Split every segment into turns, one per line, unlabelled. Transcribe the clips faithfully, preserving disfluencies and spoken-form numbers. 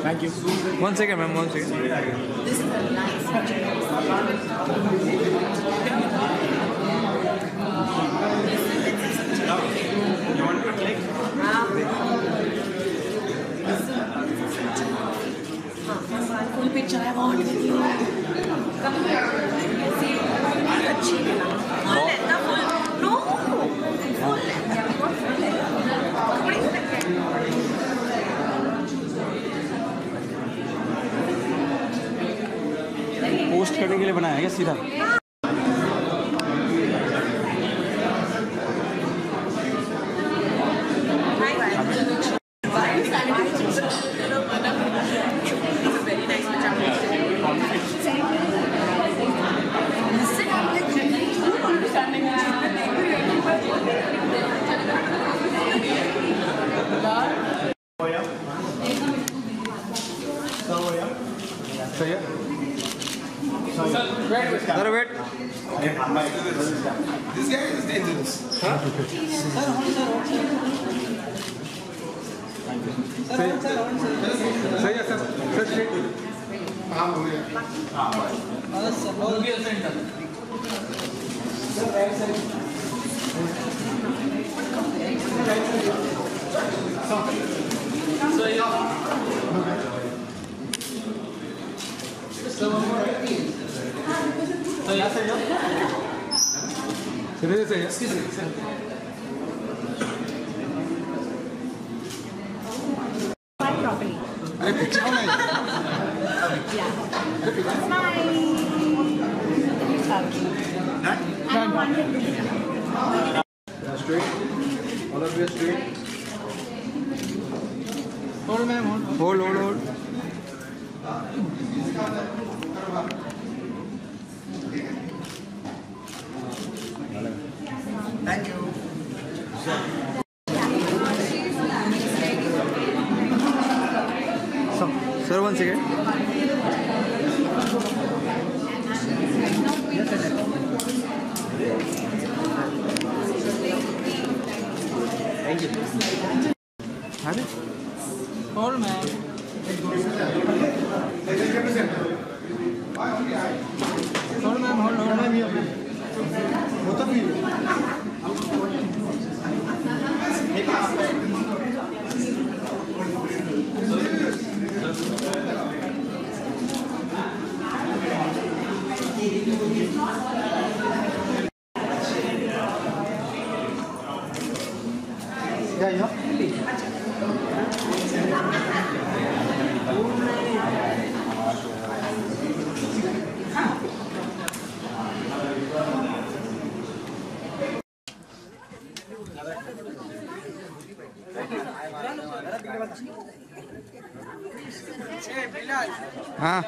Thank you.
One second, ma'am. One second.
This is a nice picture.
You want to click?
Full picture I want with you. Come here. See, अच्छी है ना? Full length ना full. No. Full length. What full length? थोड़ी सी लग
post करने के लिए बनाया है क्या सीधा?
Sir, wait.
This guy is dangerous. Huh?
Sir, sir, sir, sir, sir,
हाँ हो गया.
हो गया सेंटर.
properly.
अरे पिक्चर नहीं.
Yeah. Smile. Okay. And one with
Straight. All of you are straight.
Hold, ma'am. Hold, hold, hold.
Thank you.
Sir, one second.
Thank you.
Have it? Hold, ma'am. Hold, ma'am. Hold, hold, ma'am.
Both of you. Yeah, yeah.
हाँ.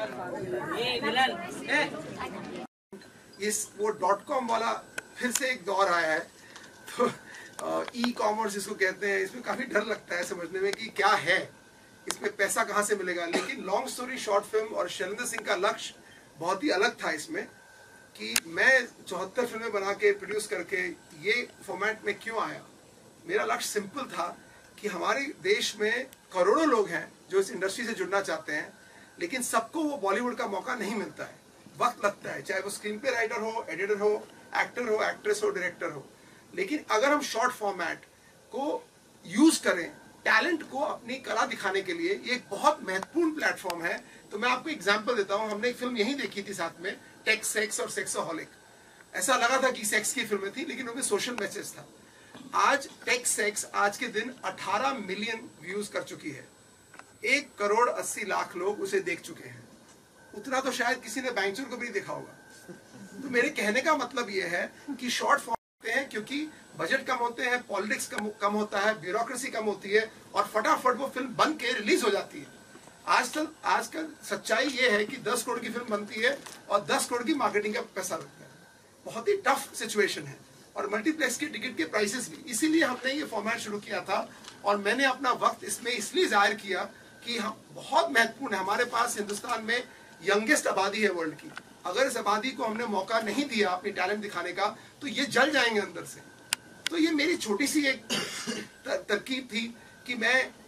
इस वो dot com वाला फिर से एक दौर आया है, तो ई कॉमर्स जिसको कहते हैं, इसमें काफी डर लगता है समझने में कि क्या है, इसमें पैसा कहाँ से मिलेगा. लेकिन लॉन्ग स्टोरी शॉर्ट फिल्म और शैलेंद्र सिंह का लक्ष्य बहुत ही अलग था इसमें, कि मैं चौहत्तर फिल्में बना के प्रोड्यूस करके ये फॉर्मेट में क्यों आया. मेरा लक्ष्य सिंपल था कि हमारे देश में करोड़ों लोग हैं जो इस इंडस्ट्री से जुड़ना चाहते हैं, लेकिन सबको वो बॉलीवुड का मौका नहीं मिलता है, वक्त लगता है, चाहे वो स्क्रीन पे राइटर हो, एडिटर हो, एक्टर हो, एक्ट्रेस हो, डायरेक्टर हो. लेकिन अगर हम शॉर्ट फॉर्मेट को यूज करें टैलेंट को अपनी कला दिखाने के लिए, ये एक बहुत महत्वपूर्ण प्लेटफॉर्म है. तो मैं आपको एग्जांपल देता हूं. हमने एक फिल्म यही देखी थी साथ में, टेक सेक्स और सेक्सोहॉलिक. ऐसा लगा था कि सेक्स की फिल्में थी, लेकिन उनमें सोशल मैसेज था. आज टेक सेक्स आज के दिन अठारह मिलियन व्यूज कर चुकी है. एक करोड़ अस्सी लाख लोग उसे देख चुके हैं. उतना तो शायद किसी ने बैंचूर को भी नहीं देखा होगा. तो मेरे कहने का मतलब ये है कि शॉर्ट फॉर्म होते हैं क्योंकि बजट कम होते हैं, पॉलिटिक्स कम कम होता है, ब्यूरोक्रेसी कम होती है, और फटाफट वो फिल्म बन के रिलीज हो जाती है. आजकल आजकल सच्चाई ये है कि दस करोड़ की फिल्म बनती है और दस करोड़ की मार्केटिंग का पैसा लगता है. बहुत ही टफ सिचुएशन है. और मल्टीप्लेक्स के टिकट के प्राइसेस भी. इसीलिए हमने ये फॉर्मेट शुरू किया था, और मैंने अपना वक्त इसमें इसलिए जाहिर किया कि हम बहुत महत्वपूर्ण है. हमारे पास हिंदुस्तान में यंगेस्ट आबादी है वर्ल्ड की. अगर इस आबादी को हमने मौका नहीं दिया अपनी टैलेंट दिखाने का, तो ये जल जाएंगे अंदर से. तो ये मेरी छोटी सी एक तरकीब थी कि मैं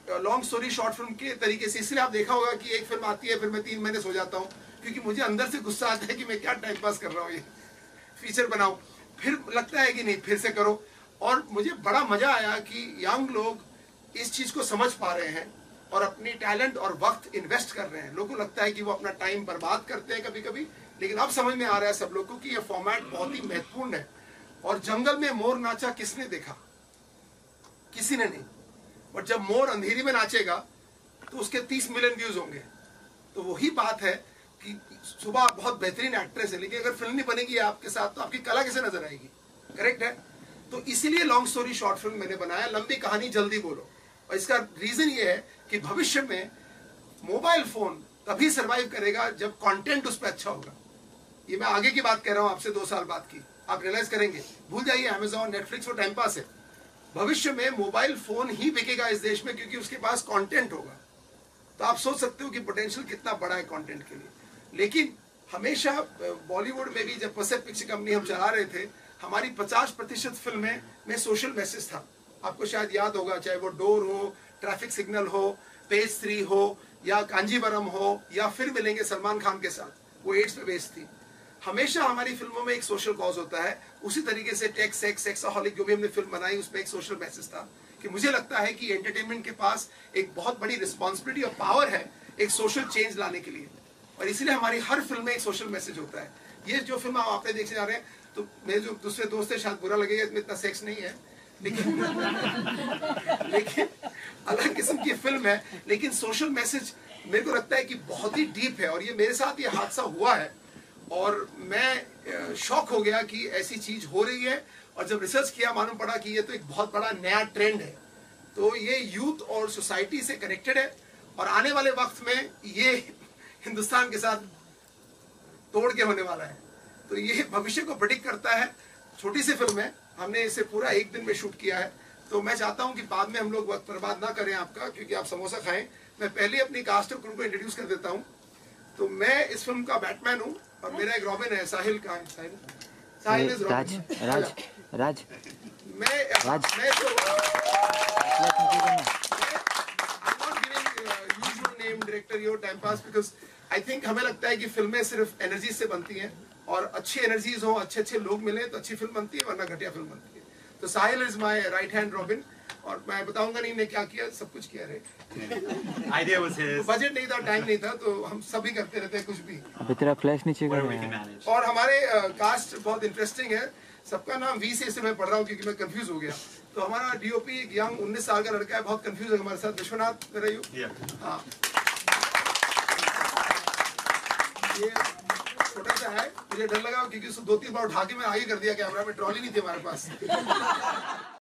लॉन्ग स्टोरी शॉर्ट फिल्म के तरीके से, इसलिए आप देखा होगा कि एक फिल्म आती है फिर मैं तीन महीने सो जाता हूँ, क्योंकि मुझे अंदर से गुस्सा आता है कि मैं क्या टाइम पास कर रहा हूँ, ये फीचर बनाऊं, फिर लगता है कि नहीं फिर से करो। और मुझे बड़ा मजा आया कि यंग लोग इस चीज को समझ पा रहे हैं और अपनी टैलेंट और वक्त इन्वेस्ट कर रहे हैं। लोगों को लगता है कि वो अपना टाइम बर्बाद करते हैं कभी कभी, लेकिन अब समझ में आ रहा है सब लोग को कि ये फॉर्मेट बहुत ही महत्वपूर्ण है। और जंगल में मोर नाचा किसने देखा? किसी ने नहीं। और जब मोर अंधेरी में नाचेगा तो उसके तीस मिलियन व्यूज होंगे। तो वही बात है कि सुबह बहुत बेहतरीन एक्ट्रेस है, लेकिन अगर फिल्म नहीं बनेगी आपके साथ तो आपकी कला कैसे नजर आएगी? करेक्ट है। तो इसीलिए लॉन्ग स्टोरी शॉर्ट फिल्म मैंने बनाया, लंबी कहानी जल्दी बोलो। और इसका रीजन ये है कि भविष्य में मोबाइल फोन तभी सरवाइव करेगा जब कंटेंट उस पर अच्छा होगा। ये मैं आगे की बात कह रहा हूं आपसे, दो साल बाद की। आप रियलाइज करेंगे, भूल जाइए अमेजॉन नेटफ्लिक्स वो टाइम पास है। भविष्य में मोबाइल फोन ही बिकेगा इस देश में, क्योंकि उसके पास कंटेंट होगा। तो आप सोच सकते हो कि पोटेंशियल कितना बड़ा है कंटेंट के लिए। लेकिन हमेशा बॉलीवुड में भी जब पसेट पिक्चर कंपनी हम चला रहे थे, हमारी पचास प्रतिशत फिल्में में सोशल मैसेज था। आपको शायद याद होगा, चाहे वो डोर हो, ट्रैफिक सिग्नल हो, पेज थ्री हो, या कांजीवरम हो, या फिर मिलेंगे सलमान खान के साथ, वो एड्स पे बेस्ड थी। हमेशा हमारी फिल्मों में एक सोशल कॉज होता है। उसी तरीके से टेक्स सेक्स सेक्सaholic जो भी हमने फिल्म बनाई उसमें एक सोशल मैसेज था कि मुझे लगता है कि एंटरटेनमेंट के पास एक बहुत बड़ी रिस्पॉन्सिबिलिटी और पावर है एक सोशल चेंज लाने के लिए, और इसलिए हमारी हर फिल्म में एक सोशल मैसेज होता है। ये जो फिल्म आप आपने देखने जा रहे हैं, तो मेरे जो दूसरे दोस्त है शायद बुरा लगेगा, इसमें इतना सेक्स नहीं है, लेकिन लेकिन अलग किस्म की फिल्म है, लेकिन सोशल मैसेज मेरे को लगता है कि बहुत ही डीप है। और ये मेरे साथ ये हादसा हुआ है और मैं शॉक हो गया कि ऐसी चीज हो रही है। और जब रिसर्च किया मालूम पड़ा कि ये तो एक बहुत बड़ा नया ट्रेंड है। तो ये यूथ और सोसाइटी से कनेक्टेड है, और आने वाले वक्त में ये हिंदुस्तान के साथ तोड़ के होने वाला है। तो ये भविष्य को प्रेडिक्ट करता है। छोटी सी फिल्म है, हमने इसे पूरा एक दिन में शूट किया है। तो मैं चाहता हूं कि बाद में हम लोग वक्त बर्बाद ना करें आपका, क्योंकि आप समोसा खाएं। मैं पहले अपनी कास्ट और क्रू को इंट्रोड्यूस कर देता हूं। तो मैं इस फिल्म का बैटमैन हूं, और मेरा एक रॉबिन है, साहिल का है। साहिल साहिल इज
राज
रॉबिन।
राज राज
मैं
राज
मैं तो name director your time pass, because I think हमें लगता है कि फिल्में सिर्फ एनर्जी से बनती हैं, और अच्छी एनर्जीज हो, अच्छे अच्छे लोग मिले तो अच्छी फिल्म बनती है, वरना घटिया फिल्म बनती है। तो Sahil is my right hand Robin, और मैं बताऊंगा नहीं मैं क्या किया, सब कुछ किया रहे।
Idea was his.
बजट नहीं था, टाइम नहीं था, तो हम सभी करते रहते हैं कुछ भी।
अभी तेरा फ्लैश नीचे
Whatever
कर
we can
रहा है।
manage.
और हमारे कास्ट बहुत इंटरेस्टिंग है। सबका नाम वी से इसलिए मैं पढ़ रहा हूँ क्योंकि मैं कंफ्यूज हो गया। तो हमारा डीओपी एक यंग उन्नीस साल का लड़का है, बहुत कंफ्यूज है हमारे साथ, विश्वनाथ मेरा यू।
Yeah.
हाँ, ये छोटा सा है, मुझे डर लगा क्योंकि उसको दो तीन बार उठा के मैं आगे कर दिया कैमरा में, ट्रॉली नहीं थी हमारे पास।